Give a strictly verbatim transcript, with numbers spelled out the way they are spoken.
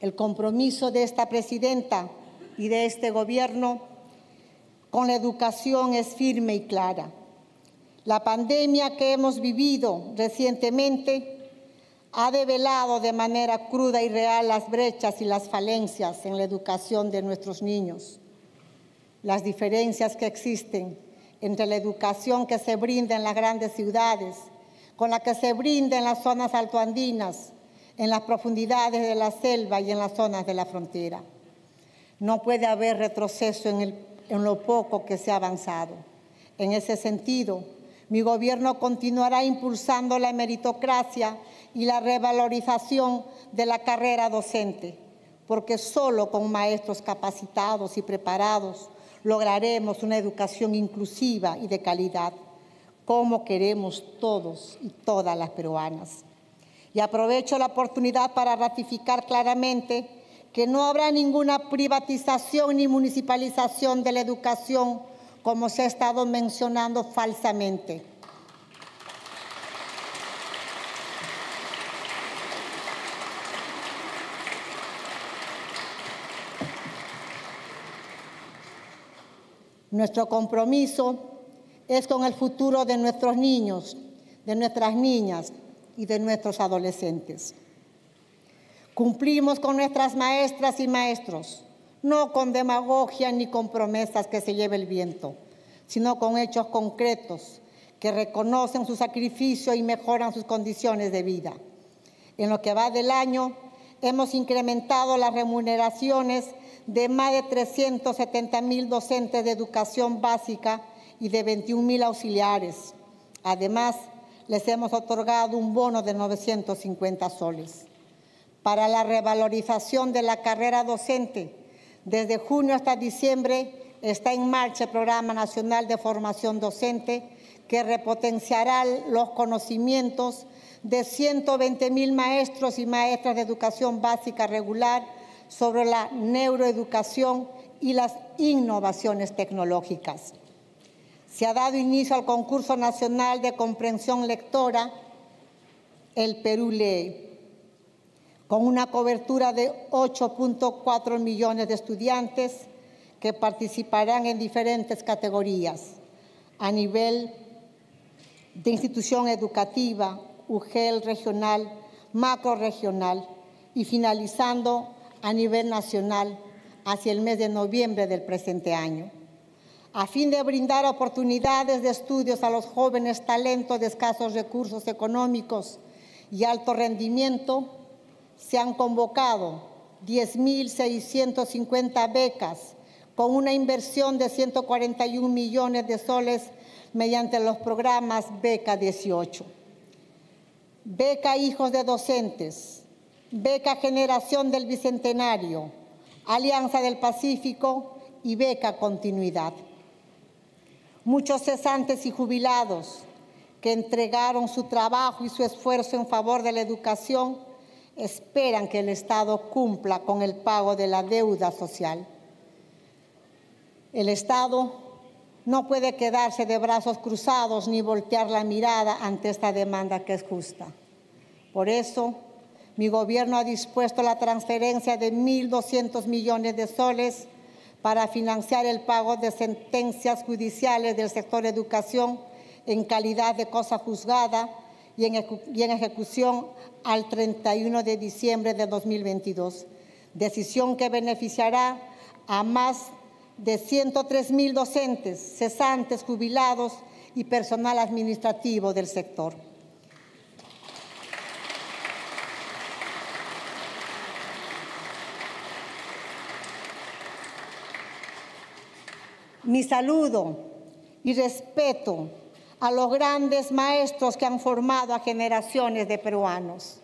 El compromiso de esta presidenta y de este gobierno con la educación es firme y clara. La pandemia que hemos vivido recientemente ha develado de manera cruda y real las brechas y las falencias en la educación de nuestros niños, las diferencias que existen entre la educación que se brinda en las grandes ciudades, con la que se brinda en las zonas altoandinas, en las profundidades de la selva y en las zonas de la frontera. No puede haber retroceso en, el, en lo poco que se ha avanzado. En ese sentido, mi gobierno continuará impulsando la meritocracia y la revalorización de la carrera docente, porque solo con maestros capacitados y preparados lograremos una educación inclusiva y de calidad, como queremos todos y todas las peruanas. Y aprovecho la oportunidad para ratificar claramente que no habrá ninguna privatización ni municipalización de la educación, como se ha estado mencionando falsamente. Nuestro compromiso es con el futuro de nuestros niños, de nuestras niñas y de nuestros adolescentes. Cumplimos con nuestras maestras y maestros, no con demagogia ni con promesas que se lleve el viento, sino con hechos concretos que reconocen su sacrificio y mejoran sus condiciones de vida. En lo que va del año, hemos incrementado las remuneraciones de más de trescientos setenta mil docentes de educación básica y de veintiún mil auxiliares. Además, les hemos otorgado un bono de novecientos cincuenta soles. Para la revalorización de la carrera docente, desde junio hasta diciembre está en marcha el Programa Nacional de Formación Docente, que repotenciará los conocimientos de ciento veinte mil maestros y maestras de educación básica regular sobre la neuroeducación y las innovaciones tecnológicas. Se ha dado inicio al concurso nacional de comprensión lectora, El Perú Lee, con una cobertura de ocho punto cuatro millones de estudiantes que participarán en diferentes categorías a nivel de institución educativa, U G E L regional, macrorregional y finalizando a nivel nacional hacia el mes de noviembre del presente año. A fin de brindar oportunidades de estudios a los jóvenes talentos de escasos recursos económicos y alto rendimiento, se han convocado diez mil seiscientas cincuenta becas con una inversión de ciento cuarenta y un millones de soles mediante los programas Beca dieciocho. Beca Hijos de Docentes, Beca Generación del Bicentenario, Alianza del Pacífico y Beca Continuidad. Muchos cesantes y jubilados que entregaron su trabajo y su esfuerzo en favor de la educación esperan que el Estado cumpla con el pago de la deuda social. El Estado no puede quedarse de brazos cruzados ni voltear la mirada ante esta demanda que es justa. Por eso, mi gobierno ha dispuesto la transferencia de mil doscientos millones de soles para financiar el pago de sentencias judiciales del sector educación en calidad de cosa juzgada y en, y en ejecución al treinta y uno de diciembre de dos mil veintidós, decisión que beneficiará a más de ciento tres mil docentes, cesantes, jubilados y personal administrativo del sector. Mi saludo y respeto a los grandes maestros que han formado a generaciones de peruanos.